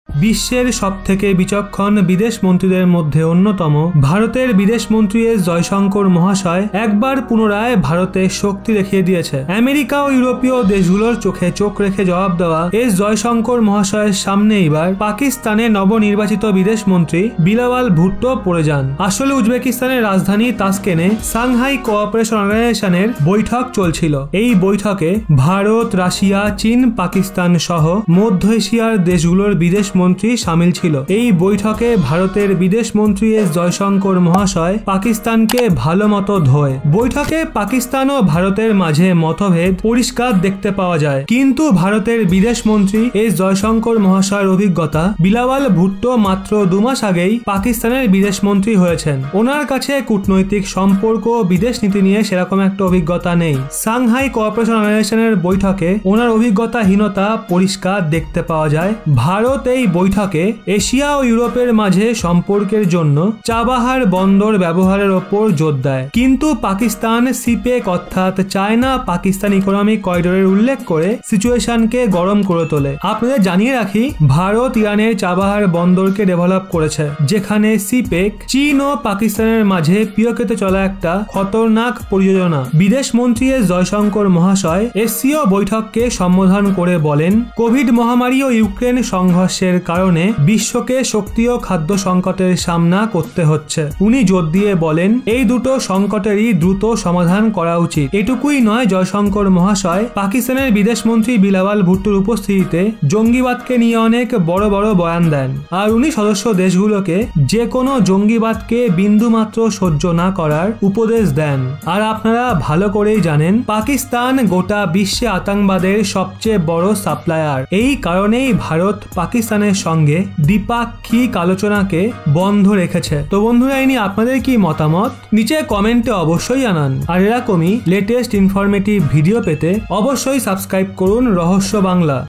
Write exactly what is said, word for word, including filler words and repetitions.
বিশ্বের সবথেকে বিচক্ষণ বিদেশ মন্ত্রীদের মধ্যে অন্যতম ভারতের বিদেশ মন্ত্রী এস জয়শঙ্কর মহাশয় একবার পুনরায় ভারতের শক্তি দেখিয়ে দিয়েছে। আমেরিকা ও ইউরোপীয় দেশগুলোর চোখে চোখ রেখে জবাব দেওয়া এস জয়শঙ্কর মহাশয়ের সামনে এবার পাকিস্তানে নবনির্বাচিত বিদেশ মন্ত্রী বিলাওয়াল ভুট্টো পড়ে যান। আসলে উজবেকিস্তানের রাজধানী তাসকেনে সাংহাই কোঅপারেশন অর্গানাইজেশনের বৈঠক চলছিল। এই বৈঠকে ভারত, রাশিয়া, চীন, পাকিস্তান সহ মধ্য এশিয়ার দেশগুলোর বিদেশ মন্ত্রী সামিল ছিল। এই বৈঠকে ভারতের বিদেশ মন্ত্রী এস জয়শঙ্কর মহাশয় পাকিস্তানকে ভালো মতো ধোয়। বৈঠকে পাকিস্তান ও ভারতের মাঝে মতভেদ পরিষ্কার দেখতে পাওয়া যায়, কিন্তু ভারতের বিদেশ মন্ত্রী এস জয়শঙ্কর মহাশয়ের অভিজ্ঞতা বিলাওয়াল ভুট্টো মাত্র দু মাস আগেই পাকিস্তানের বিদেশ মন্ত্রী হয়েছেন। ওনার কাছে কূটনৈতিক সম্পর্ক ও বিদেশ নীতি নিয়ে সেরকম একটা অভিজ্ঞতা নেই। সাংহাই কোঅপারেশন অর্গানাইজেশনের বৈঠকে ওনার অভিজ্ঞতাহীনতা পরিষ্কার দেখতে পাওয়া যায়। ভারত এই বৈঠকে এশিয়া ও ইউরোপের মাঝে সম্পর্কের জন্য চাবাহার বন্দর ব্যবহারের ওপর জোর দেয়, কিন্তু পাকিস্তান সিপেক অর্থাৎ চায়না পাকিস্তান ইকোনমিক করিডোরের উল্লেখ করে সিচুয়েশনকে গরম করে তোলে। আপনাদের জানিয়ে রাখি, ভারত ইরানের চাবাহার বন্দরকে ডেভেলপ করেছে, যেখানে সিপেক চীন ও পাকিস্তানের মাঝে পিওকেতে চলা একটা খতরনাক পরিযোজনা। বিদেশ মন্ত্রী এস জয়শঙ্কর মহাশয় এসসিও বৈঠককে সম্বোধন করে বলেন, কোভিড মহামারী ও ইউক্রেন সংঘর্ষের কারণে বিশ্বকে শক্তি ও খাদ্য সংকটের সামনা করতে হচ্ছে। উনি জোর দিয়ে বলেন, এই দুটো সংকটেরই দ্রুত সমাধান করা উচিত। এটুকুই নয়, জয়শঙ্কর মহাশয় পাকিস্তানের বিদেশ মন্ত্রী বিলাওয়াল ভুট্টোর উপস্থিতিতে জঙ্গিবাদকে নিয়ে অনেক বড় বড় বয়ান দেন, আর উনি সদস্য দেশগুলোকে যে কোনো জঙ্গিবাদকে বিন্দুমাত্র সহ্য না করার উপদেশ দেন। আর আপনারা ভালো করেই জানেন, পাকিস্তান গোটা বিশ্বে আতঙ্কবাদের সবচেয়ে বড় সাপ্লায়ার। এই কারণেই ভারত পাকিস্তানের সঙ্গে দ্বিপাক্ষিক আলোচনাকে বন্ধ রেখেছে। তো বন্ধুরা, এই নিয়ে আপনাদের কি মতামত নিচে কমেন্টে অবশ্যই জানান। আর এরকমই লেটেস্ট ইনফরমেটিভ ভিডিও পেতে অবশ্যই সাবস্ক্রাইব করুন রহস্য বাংলা।